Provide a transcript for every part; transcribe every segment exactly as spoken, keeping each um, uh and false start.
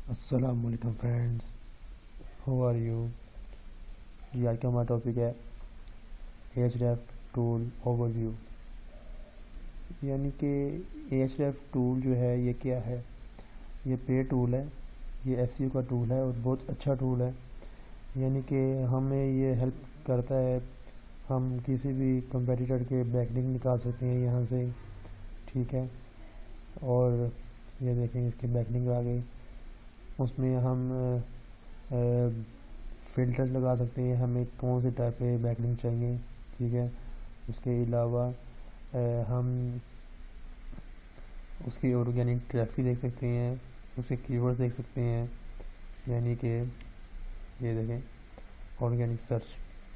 अस्सलामुअलैकुम friends, how are you. जी आज का हमारा टॉपिक है एचरेफ टूल ओवरव्यू। यानी कि एचरेफ टूल जो है ये क्या है। ये पे टूल है, ये एसईओ का टूल है और बहुत अच्छा टूल है। यानी कि हमें ये हेल्प करता है, हम किसी भी कंपेटिटर के बैकलिंक निकाल सकते हैं यहाँ से, ठीक है। और ये देखें इसके बैकलिंक आ गई, उसमें हम फ़िल्टर्स लगा सकते हैं, हमें कौन से टाइप के बैकलिंक चाहिए, ठीक है। उसके अलावा हम उसकी ऑर्गेनिक ट्रैफिक देख सकते हैं, उसके कीवर्ड्स देख सकते हैं। यानी कि ये देखें ऑर्गेनिक सर्च,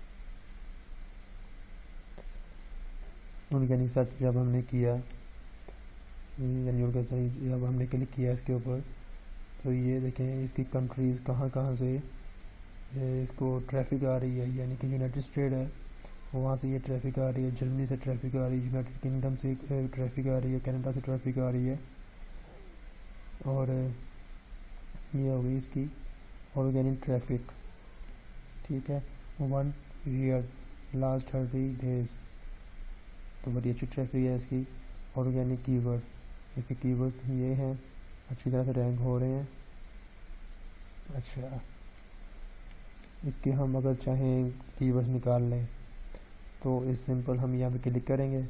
ऑर्गेनिक सर्च जब हमने किया, यानी ऑर्गेनिक सर्च जब हमने क्लिक किया इसके ऊपर, तो ये देखें इसकी कंट्रीज़ कहाँ कहाँ से इसको ट्रैफिक आ रही है। यानी कि यूनाइटेड स्टेट है, वहाँ से ये ट्रैफिक आ रही है, जर्मनी से ट्रैफिक आ रही है, यूनाइटेड किंगडम से ट्रैफिक आ रही है, कनाडा से ट्रैफिक आ रही है। और ये हो गई इसकी ऑर्गेनिक ट्रैफिक, ठीक है। One year last thirty days, तो बड़ी अच्छी ट्रैफिक है इसकी। ऑर्गेनिक कीवर्ड, इसके कीवर्ड ये हैं, अच्छी तरह से रैंक हो रहे हैं। अच्छा, इसके हम अगर चाहें कीवर्ड्स निकाल लें तो इस सिंपल हम यहाँ पे क्लिक करेंगे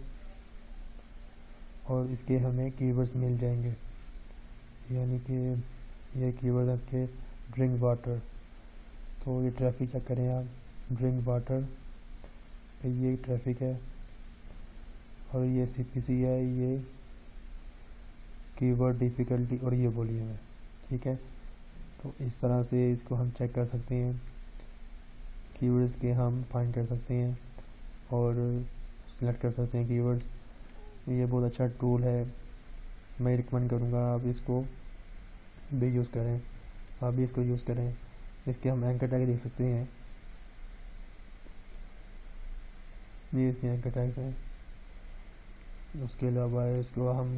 और इसके हमें कीवर्ड्स मिल जाएंगे। यानी कि ये कीवर्ड है इसके ड्रिंक वाटर, तो ये ट्रैफिक चेक करें आप, ड्रिंक वाटर ये ट्रैफिक है। और ये सीपीसी है, ये कीवर्ड डिफ़िकल्टी और ये वॉल्यूम है, ठीक है। तो इस तरह से इसको हम चेक कर सकते हैं, कीवर्ड्स के हम फाइंड कर सकते हैं और सिलेक्ट कर सकते हैं कीवर्ड्स। ये बहुत अच्छा टूल है, मैं रिकमेंड करूँगा आप इसको भी यूज़ करें, आप भी इसको यूज़ करें। इसके हम एंकर टैग देख सकते हैं, ये इसके एंकर टैग्स हैं। उसके अलावा इसको हम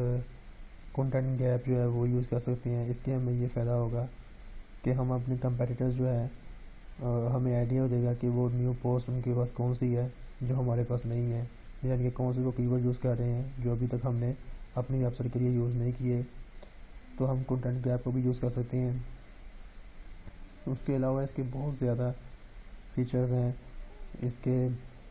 कंटेंट गैप जो है वो यूज़ कर सकते हैं। इसके हमें ये फ़ायदा होगा कि हम अपने कंपेटिटर्स जो है हमें आइडिया हो जाएगा कि वो न्यू पोस्ट उनके पास कौन सी है जो हमारे पास नहीं है, यानी कि कौन से वो कीवर्ड यूज़ कर रहे हैं जो अभी तक हमने अपनी वेबसाइट के लिए यूज़ नहीं किए। तो हम कंटेंट गैप को भी यूज़ कर सकते हैं। उसके अलावा इसके बहुत ज़्यादा फीचर्स हैं, इसके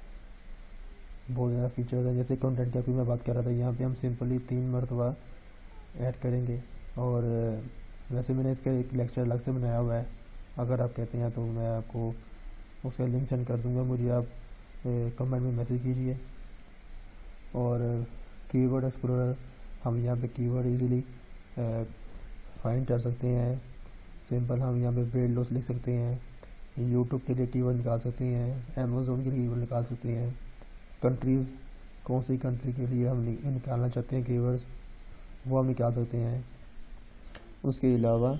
बहुत ज़्यादा फीचर्स हैं। जैसे कंटेंट गैप की मैं बात कर रहा था, यहाँ पे हम सिंपली तीन मरतबा ऐड करेंगे। और वैसे मैंने इसका एक लेक्चर अलग से बनाया हुआ है, अगर आप कहते हैं तो मैं आपको उसका लिंक सेंड कर दूंगा, मुझे आप कमेंट में मैसेज कीजिए। और कीवर्ड एक्सप्लोरर, हम यहाँ पे कीवर्ड इजीली फाइंड कर सकते हैं। सिंपल हम यहाँ पे वेट लॉस लिख सकते हैं, यूट्यूब के लिए कीवर्ड निकाल सकते हैं, अमेज़ोन के लिए कीवर्ड निकाल सकते हैं, कंट्रीज़ कौन सी कंट्री के लिए हम निकालना चाहते हैं कीवर्ड्स वो हम निकाल सकते हैं। उसके अलावा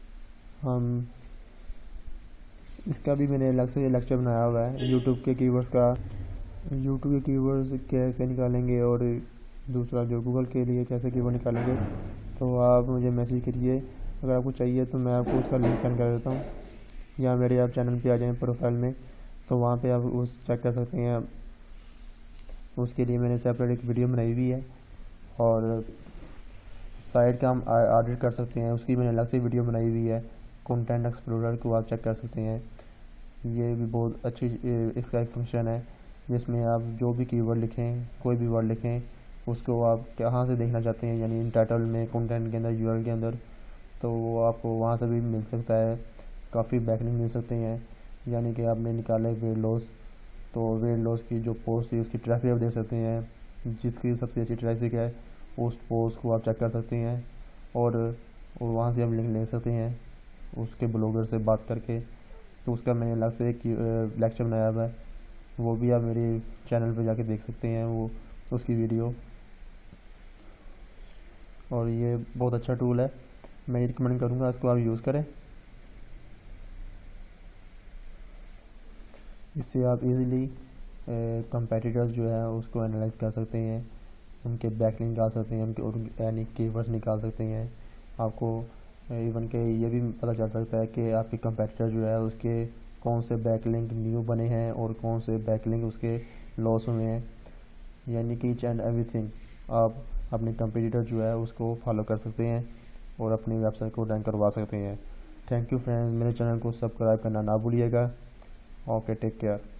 हम इसका भी मैंने अलग से लेक्चर बनाया हुआ है यूट्यूब के कीवर्ड्स का, यूट्यूब के कीवर्ड्स कैसे निकालेंगे और दूसरा जो गूगल के लिए कैसे कीवर्ड निकालेंगे। तो आप मुझे मैसेज करिए, अगर आपको चाहिए तो मैं आपको उसका लिंक सेंड कर देता हूँ, या मेरे आप चैनल पे आ जाएं प्रोफाइल में, तो वहाँ पे आप उस चेक कर सकते हैं। उसके लिए मैंने सेपरेट एक वीडियो बनाई हुई है। और साइट का हम ऑडिट कर सकते हैं, उसकी मैंने अलग से वीडियो बनाई हुई है। कंटेंट एक्सप्लोरर को आप चेक कर सकते हैं, ये भी बहुत अच्छी इसका एक फंक्शन है जिसमें आप जो भी कीवर्ड लिखें, कोई भी वर्ड लिखें, उसको आप कहाँ से देखना चाहते हैं, यानी इन टाइटल में, कंटेंट के अंदर, यूआरएल के अंदर, तो वो आपको वहाँ से भी मिल सकता है। काफ़ी बैकलिंक मिल सकते हैं। यानी कि आपने निकाला है वेट लॉस, तो वेट लॉस की जो पोस्ट है उसकी ट्रैफिक आप देख सकते हैं, जिसकी सबसे अच्छी ट्रैफिक है उस पोस्ट को आप चेक कर सकते हैं। और वहाँ से आप लिंक ले सकते हैं उसके ब्लॉगर से बात करके। तो उसका मैंने अलग से एक लेक्चर बनाया हुआ है, वो भी आप मेरे चैनल पे जाके देख सकते हैं वो उसकी वीडियो। और ये बहुत अच्छा टूल है, मैं रिकमेंड करूँगा इसको आप यूज़ करें। इससे आप इजीली कंपेटिटर्स जो है उसको एनालाइज कर सकते हैं, उनके बैकलिंक निकाल सकते हैं, उनके यानी कीवर्ड्स निकाल सकते हैं। आपको इवन के ये भी पता चल सकता है कि आपके कंपेटिटर जो है उसके कौन से बैकलिंक न्यू बने हैं और कौन से बैकलिंक उसके लॉस हुए हैं, यानी कि ईच एंड एवरीथिंग आप अपने कंपेटिटर जो है उसको फॉलो कर सकते हैं और अपनी वेबसाइट को रैंक करवा सकते हैं। थैंक यू फ्रेंड्स, मेरे चैनल को सब्सक्राइब करना ना भूलिएगा। Okay, take care.